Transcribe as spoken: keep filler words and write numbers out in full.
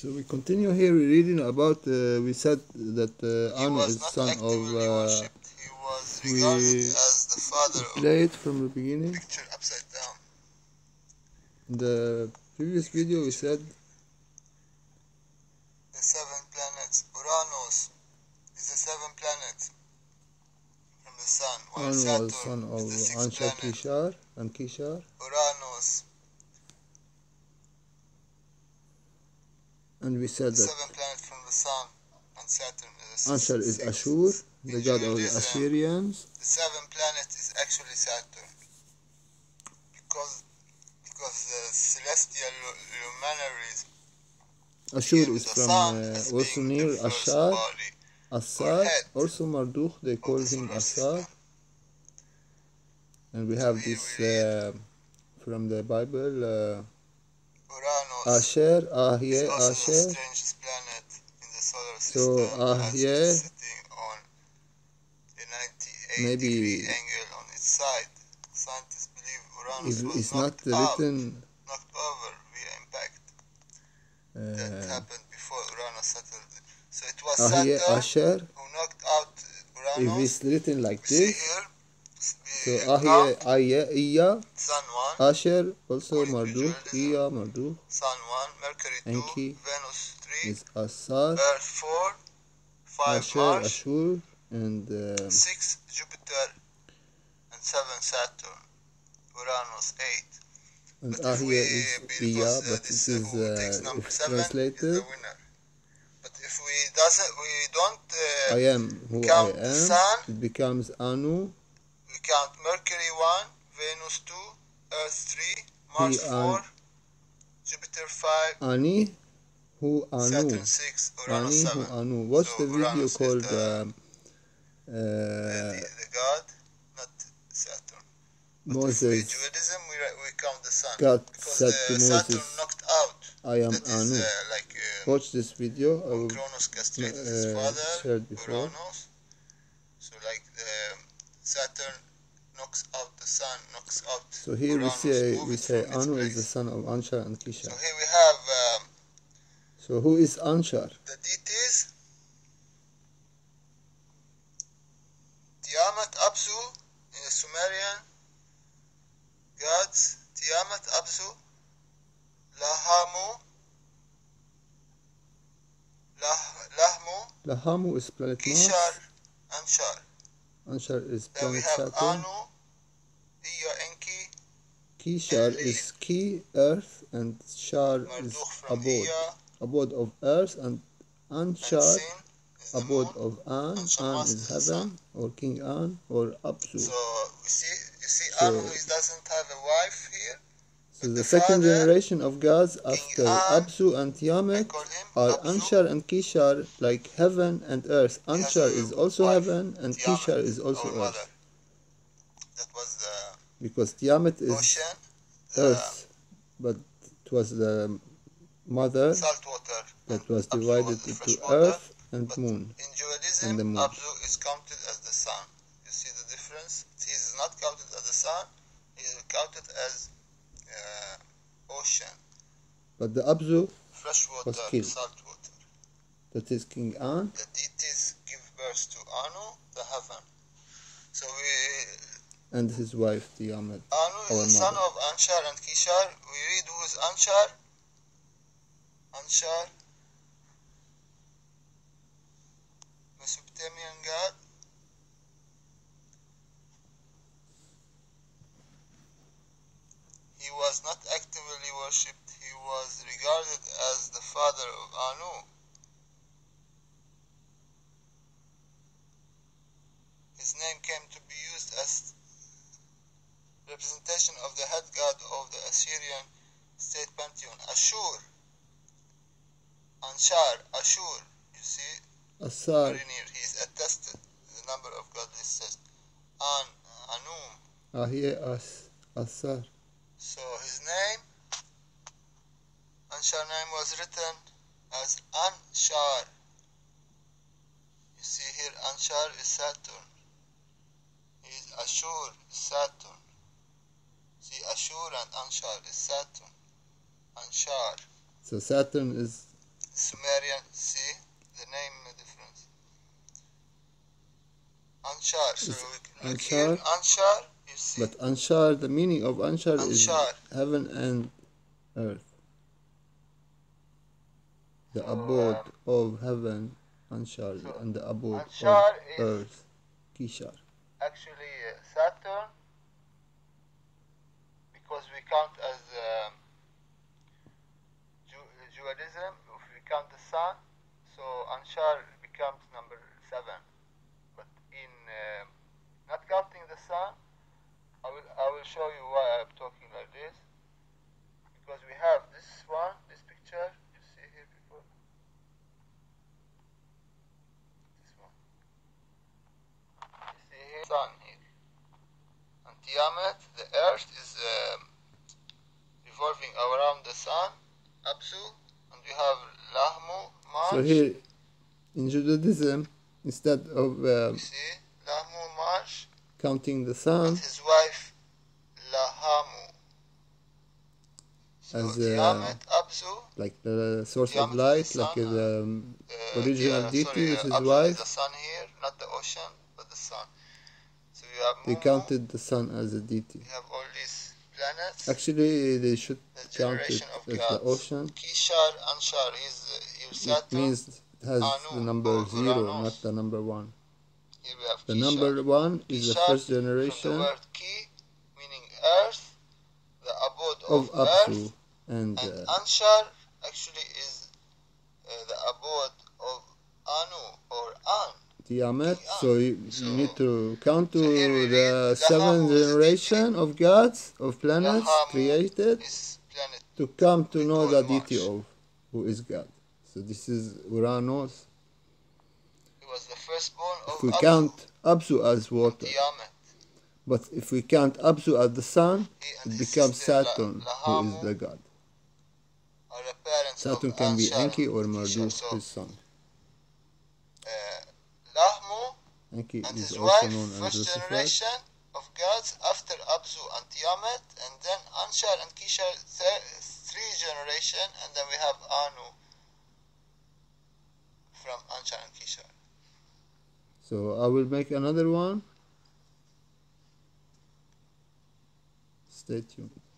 So we continue here reading about, uh, we said that uh, Anu is son of, uh, he was regarded we as the father of play it from the beginning. picture upside down. In the previous video we said The seven planets. Uranus is the seventh planet from the sun, while Anu Saturn was son of is the sixth Anshar, planet. Kishar and Kishar. Uranus, And we said the that seventh planet from the sun, and Saturn is the Anshar is sixth. Ashur, the In god of the Judaism, Assyrians. The seventh planet is actually Saturn, because because the celestial luminaries Ashur view is the from sun uh, as also being near the first Ashar, body Assar, head also Marduk, they of call the him solar Assar. system. And we So have here this we read uh, from the Bible, uh, Uranus Asher, is Ahyeh, also the Asher. strangest planet in the solar So system, as Ahyeh, it's sitting on a ninety-eight maybe degree angle on its side. Scientists believe Uranus if was it's not knocked out, written, knocked over via impact that uh, happened before Uranus settled. So it was Ahyeh, Saturn Asher. who knocked out If Uranus. it's written like We see this, here, so we Ahyeh, count Ahyeh, Iya, Sun one, Asher, also according to Marduk, Judaism, Iya, Marduk, Sun one, Mercury two, Enki Venus three, is Assar, Earth four, five Asher, Mars, Ashur, and uh, six Jupiter, and seven Saturn, Uranus eight. and But if we, Ahyeh is because Iya, uh, but this it uh, is who takes uh, number if seven is translated, the winner. But if we doesn't, we don't uh, I am who count I the am, Sun, it becomes Anu, we count Mercury one, Venus two, Earth three, He Mars An, four, Jupiter five, Ani, who Anu, Saturn six, Uranus Ani, who seven. Anu. Watch So the video Uranus is called the, um, uh, the, the god, not Saturn. But if we Moses. Judaism, we, we count the sun. God Because said the to Saturn Moses, knocked out. I am That is Anu. uh, like uh, Watch this video, I when will Kronos castrated his uh, father, shared before. Uranus. So like the Saturn knocks out the sun, knocks out So here Uranus, we say move we it say from its Anu is place. the son of Anshar and Kishar. So here we have um, So who is Anshar? the deities. Tiamat, Apsu in the Sumerian gods. Tiamat, Apsu, Lahamu, Lah, Lahmu, Lahamu is planet Kishar, Mars. Anshar. Anshar is Then we planet have Saturn. Anu, Iya, Enki, Kishar Enlil, is Ki, Earth, and Shar Marduk is from abode, Iya, abode of Earth, and and Anshar, Sin is the abode moon, of An. and An Shamas is is the sun. heaven, or King An, or Apsu. So we see, you see, So- Anu is, doesn't have a wife here. So but the the second father, generation of gods after An, Apsu and I Tiamat call him are Apsu. Anshar and Kishar, like heaven and earth. He has Anshar a is also wife, heaven, and Tiamat, Kishar is also our mother. earth. That was the Because Tiamat is ocean, the earth, but it was the mother salt water. that and was Apsu divided was the into fresh water. earth and But moon. in Judaism, and the moon. Apsu is counted as the sun. You see the difference? He is not counted as the sun. He is counted as uh, ocean, But the Apsu, fresh Was water, killed. salt water. that is King An, The deities give birth to Anu, the heaven. So we, and his wife Tiamat. Anu is Our the son mother. of Anshar and Kishar. We read who is Anshar. Anshar, Mesopotamian god. He was not actively worshipped. He was regarded as the father of Anu. His name came to be used as representation of the head god of the Assyrian state pantheon, Ashur. Anshar, Ashur, you see, Assar, very near. He is attested. The number of God listed. An, Anum. Ahyeh, As, Assar. So his name, Anshar name was written as Anshar. You see here, Anshar is Saturn. He is Ashur is Saturn. See, Ashur and Anshar is Saturn. Anshar. So Saturn is Sumerian, see the name difference. Anshar, so we look here, Anshar, you see. But Anshar, the meaning of Anshar, Anshar. is heaven and earth. The So, abode um, of heaven, Anshar, so and the abode Anshar of is earth, Kishar. actually uh, Saturn, because we count as um, dualism, if we count the sun, so Anshar becomes number seven. But in uh, not counting the sun, I will I will show you why I'm talking like this. Because we have this one, this picture, you see here before. This one. You see here, sun here. And Tiamat, the earth is um, revolving around the sun, Absu, and we have Lahmu, March. So here, in Judaism, instead of um, you see, Lahmu, March, counting the sun, and his wife, Lahamu. So as Tiamat, uh, Absu, like the source Tiamat of light, is the like sun, the um, uh, original yeah, deity sorry, with uh, his Absu wife, is the sun here, not the ocean, but the sun. So you have they Mumu, counted the sun as a deity. you have all these planets. Actually, they should The count it generation of as gods. the ocean. Kishar, Anshar, he's uh, here It Saturn. means it has Anu, the number or zero, Uranus. not the number one. Here we have The Kishar. number one is the Kishar, first from the generation word ki, meaning earth, the abode of of Apsu, earth, and and uh, Anshar actually is uh, the abode of Anu or An. Tiamat. King An. So you, So, you need to count to so here we the read seventh Lahamu is generation of gods, of planets Lahamu created is planet. to come to we know call the Mars. deity of who is God. So this is Uranus. He was the firstborn of If we Absu, count Apsu as from water, Tiamat. but if we count Apsu as the sun, He and it his becomes sister Saturn, La- who is Lahamu the god. are the parents Saturn of can be Anshar Enki or and Kishar. Marduk, So his son. uh, Lahmu Enki and is his also wife, known as first Lucifer. generation of gods after Absu and Tiamat, and then Anshar and Kishar, th- three generation, and then we have Anu from Anshar and Kishar. So I will make another one. Stay tuned.